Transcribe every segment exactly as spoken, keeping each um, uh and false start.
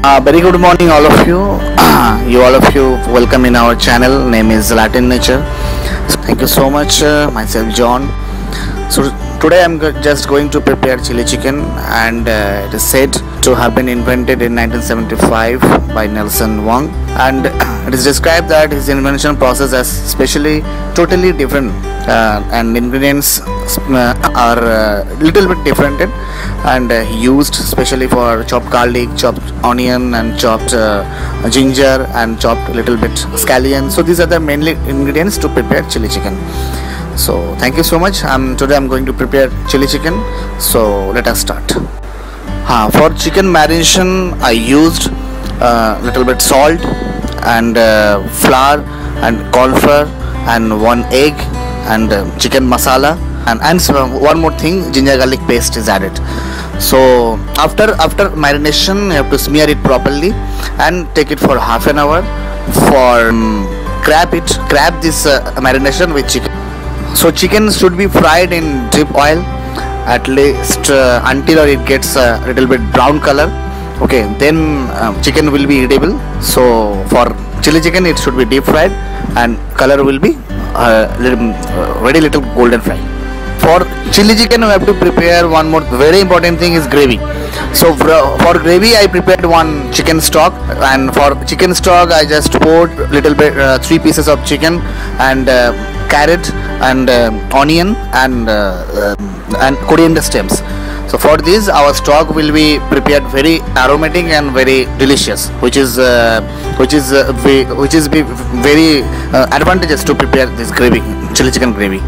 Uh, very good morning, all of you. you all of you, welcome in our channel. Name is Latin Nature. So thank you so much. Uh, myself John. So today I'm go just going to prepare chili chicken, and uh, it is said to have been invented in nineteen seventy-five by Nelson Wong, and it is described that his invention process as specially totally different, uh, and ingredients uh, are uh, little bit different, and uh, used specially for chopped garlic, chopped onion, and chopped uh, ginger, and chopped little bit scallion. So these are the mainly ingredients to prepare chili chicken. So thank you so much. Um, today I'm going to prepare chili chicken. So let us start. Uh, for chicken marination, I used uh, little bit salt and uh, flour and corn flour and one egg and uh, chicken masala, and, and so one more thing, ginger garlic paste is added. So after after marination, you have to smear it properly and take it for half an hour for um, grab it grab this uh, marination with chicken. So chicken should be fried in deep oil at least uh, until it gets a little bit brown color. Okay, then uh, chicken will be edible. So for chili chicken, it should be deep fried and color will be uh, little, uh, very little golden fry. For chili chicken, we have to prepare one more very important thing is gravy. So for, for gravy, I prepared one chicken stock, and for chicken stock, I just poured little bit uh, three pieces of chicken and uh, carrot and uh, onion and uh, uh, and coriander stems. So for this, our stock will be prepared very aromatic and very delicious, which is uh, which is uh, ve which is be very uh, advantageous to prepare this gravy, chili chicken gravy.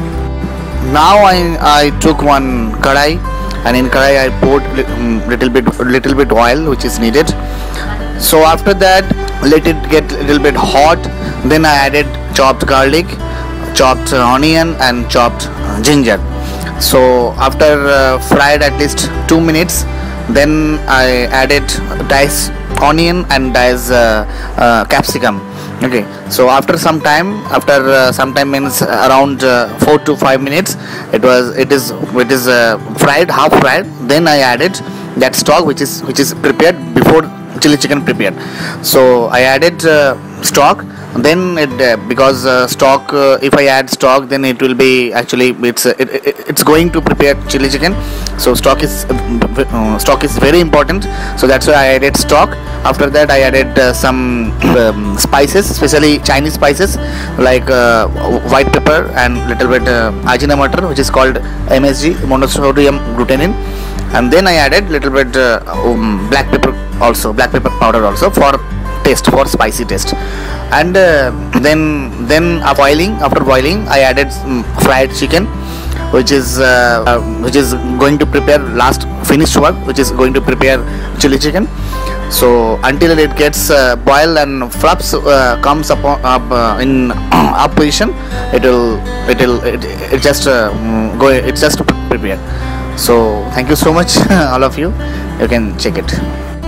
Now I I took one kadai, and in kadai I poured um, little bit little bit oil which is needed. So after that, let it get a little bit hot. Then I added chopped garlic, chopped onion, and chopped ginger. So after uh, fried at least two minutes, then I added diced onion and diced uh, uh, capsicum. Okay, so after some time, after uh, some time means around uh, four to five minutes, it was it is it is uh, fried, half fried. Then I added that stock which is which is prepared before chili chicken prepared. So I added uh, stock. Then it uh, because uh, stock uh, if I add stock, then it will be actually it's uh, it, it, it's going to prepare chili chicken. So stock is uh, stock is very important. So that's why I added stock. After that, I added uh, some um, spices, especially Chinese spices like uh, white pepper and little bit uh, ajinomoto, which is called M S G, monosodium glutamine. And then I added little bit uh, um, black pepper also, black pepper powder also for taste, for spicy taste. And uh, then then uh, boiling after boiling, I added um, fried chicken, which is uh, uh, which is going to prepare last finished work, which is going to prepare chili chicken. So until it gets uh, boiled and flaps uh, comes up up uh, in up position, it will it will it, it just uh, go it's just prepared. So thank you so much all of you. You can check it.